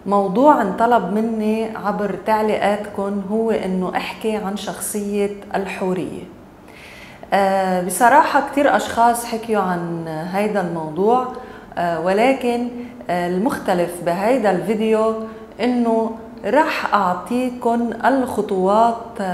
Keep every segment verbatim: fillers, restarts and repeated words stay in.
موضوع انطلب مني عبر تعليقاتكم هو انه احكي عن شخصية الحورية. أه بصراحة كتير اشخاص حكيوا عن هيدا الموضوع، أه ولكن المختلف بهيدا الفيديو انه رح اعطيكم الخطوات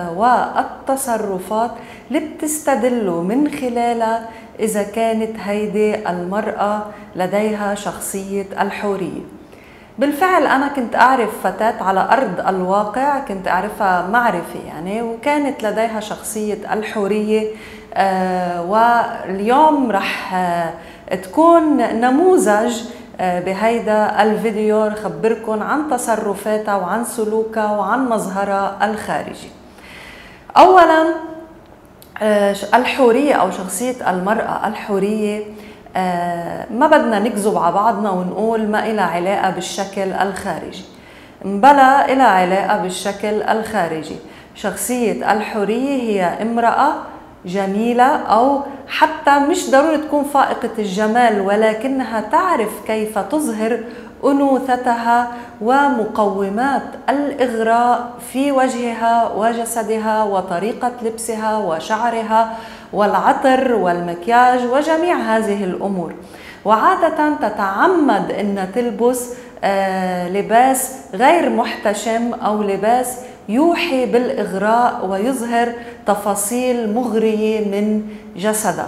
والتصرفات اللي بتستدلوا من خلالها اذا كانت هيدي المرأة لديها شخصية الحورية. بالفعل أنا كنت أعرف فتاة على أرض الواقع، كنت أعرفها معرفة يعني، وكانت لديها شخصية الحورية. آه واليوم رح آه تكون نموذج آه بهيدا الفيديو خبركن عن تصرفاتها وعن سلوكها وعن مظهرها الخارجي. أولا آه الحورية أو شخصية المرأة الحورية، آه ما بدنا نكذب على بعضنا ونقول ما إلها علاقة بالشكل الخارجي، بلا إلها علاقة بالشكل الخارجي. شخصية الحورية هي امرأة جميلة، أو حتى مش ضروري تكون فائقة الجمال، ولكنها تعرف كيف تظهر أنوثتها ومقومات الإغراء في وجهها وجسدها وطريقة لبسها وشعرها والعطر والمكياج وجميع هذه الأمور. وعادة تتعمد أن تلبس آه لباس غير محتشم أو لباس يوحي بالإغراء ويظهر تفاصيل مغرية من جسدها.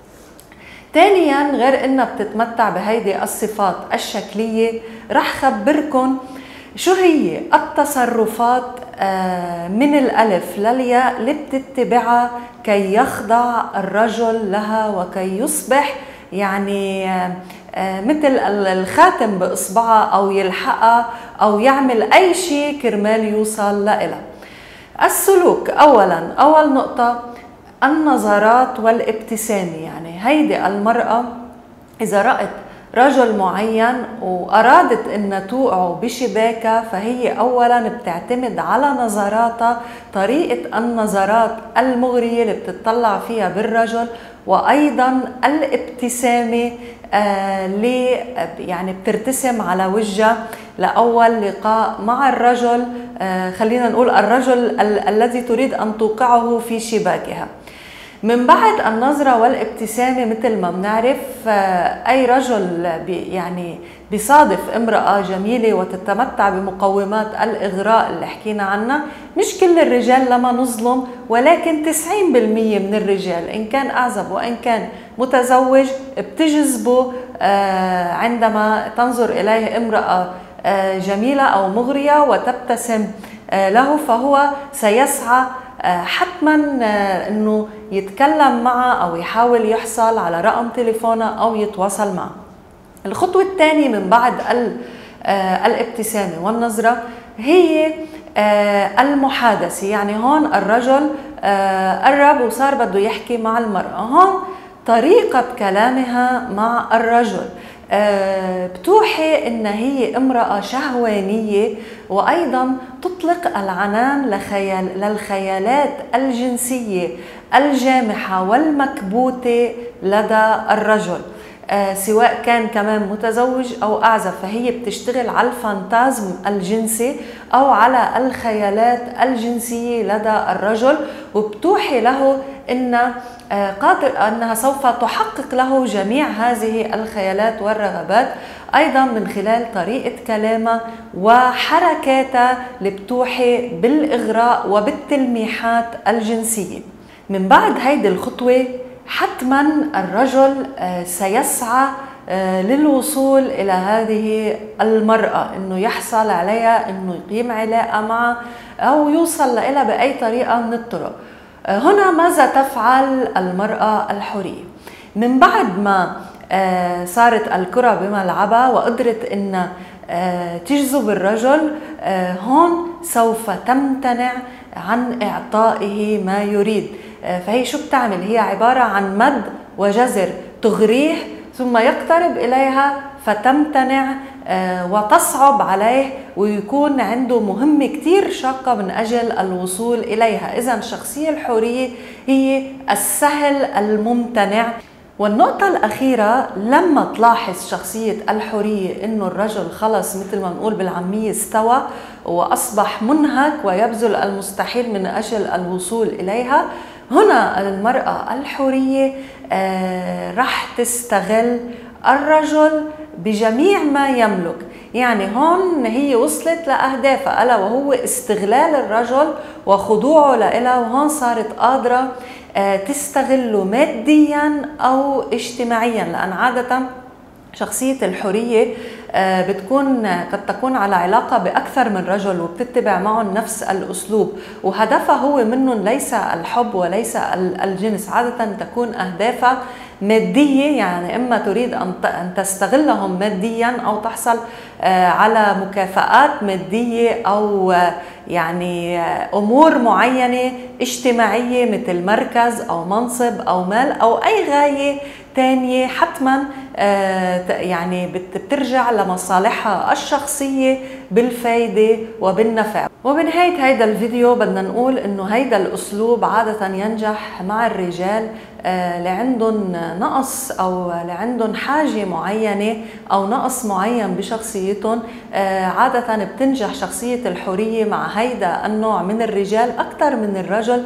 ثانيا، غير انها بتتمتع بهيدي الصفات الشكلية، رح خبركن شو هي التصرفات من الألف للياء اللي بتتبعها كي يخضع الرجل لها وكي يصبح يعني مثل الخاتم بإصبعها أو يلحقها أو يعمل أي شيء كرمال يوصل لها. السلوك، أولا أول نقطة النظرات والابتسامة. يعني هيدي المرأة إذا رأت رجل معين وأرادت أن توقعه بشباكة، فهي أولا بتعتمد على نظراتها، طريقة النظرات المغرية اللي بتطلع فيها بالرجل، وأيضا الابتسامة اللي يعني بترتسم على وجهها لأول لقاء مع الرجل، خلينا نقول الرجل ال الذي تريد أن توقعه في شباكها. من بعد النظرة والابتسامة مثل ما بنعرف، أي رجل يعني بيصادف امرأة جميلة وتتمتع بمقومات الإغراء اللي حكينا عنها. مش كل الرجال لما نظلم، ولكن تسعين بالمية من الرجال إن كان أعزب وإن كان متزوج بتجذبه عندما تنظر إليه امرأة جميلة أو مغرية وتبتسم له، فهو سيسعى حتما انه يتكلم معها او يحاول يحصل على رقم تليفونها او يتواصل معها. الخطوة الثانية من بعد الابتسامة والنظرة هي المحادثة. يعني هون الرجل قرب وصار بده يحكي مع المرأة، هون طريقة كلامها مع الرجل بتوحي إن هي امرأة شهوانية، وأيضا تطلق العنان لخيال للخيالات الجنسية الجامحة والمكبوتة لدى الرجل، سواء كان كمان متزوج أو أعزب. فهي بتشتغل على الفانتازم الجنسي أو على الخيالات الجنسية لدى الرجل، وبتوحي له إن قادر أنها سوف تحقق له جميع هذه الخيالات والرغبات، أيضا من خلال طريقة كلامها وحركاتها اللي بتوحي بالإغراء وبالتلميحات الجنسية. من بعد هيدي الخطوة حتما الرجل سيسعى للوصول إلى هذه المرأة، إنه يحصل عليها، إنه يقيم علاقة معها أو يوصل لها بأي طريقة من الطرق. هنا ماذا تفعل المرأة الحورية؟ من بعد ما صارت الكرة بملعبها وقدرت إن تجذب الرجل، هون سوف تمتنع عن إعطائه ما يريد. فهي شو بتعمل؟ هي عبارة عن مد وجزر، تغريه ثم يقترب إليها فتمتنع وتصعب عليه ويكون عنده مهمة كتير شاقة من أجل الوصول إليها. إذن الشخصية الحورية هي السهل الممتنع. والنقطة الأخيرة، لما تلاحظ شخصية الحورية إنه الرجل خلص مثل ما نقول بالعامية استوى وأصبح منهك ويبذل المستحيل من أجل الوصول إليها، هنا المرأة الحورية آه رح تستغل الرجل بجميع ما يملك. يعني هون هي وصلت لأهدافها، ألا وهو استغلال الرجل وخضوعه لإلها، وهون صارت قادرة تستغله ماديا أو اجتماعيا، لأن عادة شخصية الحورية بتكون قد تكون على علاقة بأكثر من رجل وبتتبع معهم نفس الأسلوب، وهدفها هو منهم ليس الحب وليس الجنس. عادة تكون أهدافها مادية، يعني إما تريد أن تستغلهم ماديا أو تحصل على مكافآت مادية أو يعني أمور معينة اجتماعية مثل مركز أو منصب أو مال أو أي غاية تانية حتما يعني بترجع لمصالحها الشخصية بالفايدة وبالنفع. وبنهاية هيدا الفيديو بدنا نقول إنه هيدا الأسلوب عادة ينجح مع الرجال اللي عندهم نقص أو اللي عندهم حاجة معينة أو نقص معين بشخصيتهم. عادة بتنجح شخصية الحورية مع هيدا النوع من الرجال أكثر من الرجل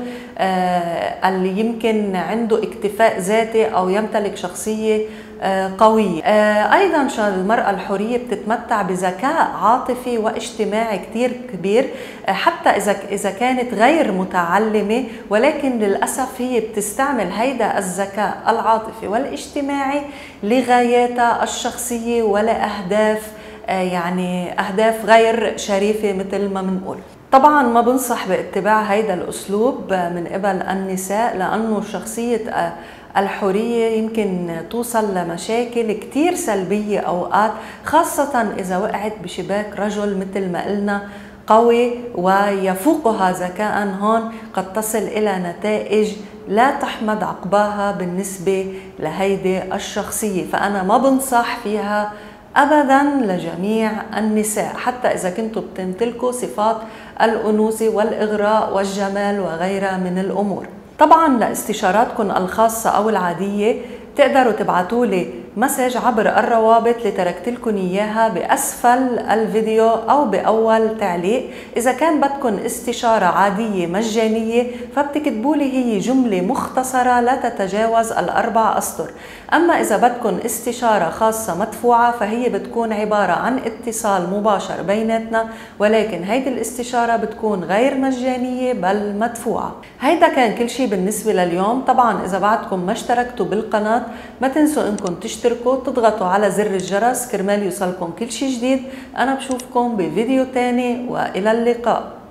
اللي يمكن عنده اكتفاء ذاتي أو يمتلك شخصية قوية. أيضا المرأة الحورية بتتمتع بذكاء عاطفي واجتماعي كتير كبير، حتى إذا إذا كانت غير متعلمة، ولكن للأسف هي بتستعمل هيدا الذكاء العاطفي والاجتماعي لغاياتها الشخصية ولأهداف يعني أهداف غير شريفة مثل ما بنقول. طبعا ما بنصح باتباع هيدا الأسلوب من قبل النساء، لأنه شخصية الحورية يمكن توصل لمشاكل كتير سلبية أوقات، خاصة إذا وقعت بشباك رجل مثل ما قلنا قوي ويفوقها ذكاء. هون قد تصل إلى نتائج لا تحمد عقباها بالنسبة لهيدي الشخصية، فأنا ما بنصح فيها أبدا لجميع النساء، حتى إذا كنتوا بتمتلكوا صفات الأنوثة والإغراء والجمال وغيرها من الأمور. طبعا لاستشاراتكم الخاصة أو العادية تقدروا تبعتوا لي مسج عبر الروابط اللي تركت لكم إياها بأسفل الفيديو أو بأول تعليق. إذا كان بدكم استشارة عادية مجانية فبتكتبوا لي هي جملة مختصرة لا تتجاوز الأربع أسطر. أما إذا بدكم استشارة خاصة مدفوعة فهي بتكون عبارة عن اتصال مباشر بيناتنا، ولكن هيدي الاستشارة بتكون غير مجانية بل مدفوعة. هيدا كان كل شيء بالنسبة لليوم. طبعا إذا بعدكم ما اشتركتوا بالقناة ما تنسوا إنكم تشتركوا، تضغطوا على زر الجرس كرمال يوصلكم كل شيء جديد. أنا بشوفكم بفيديو تاني وإلى اللقاء.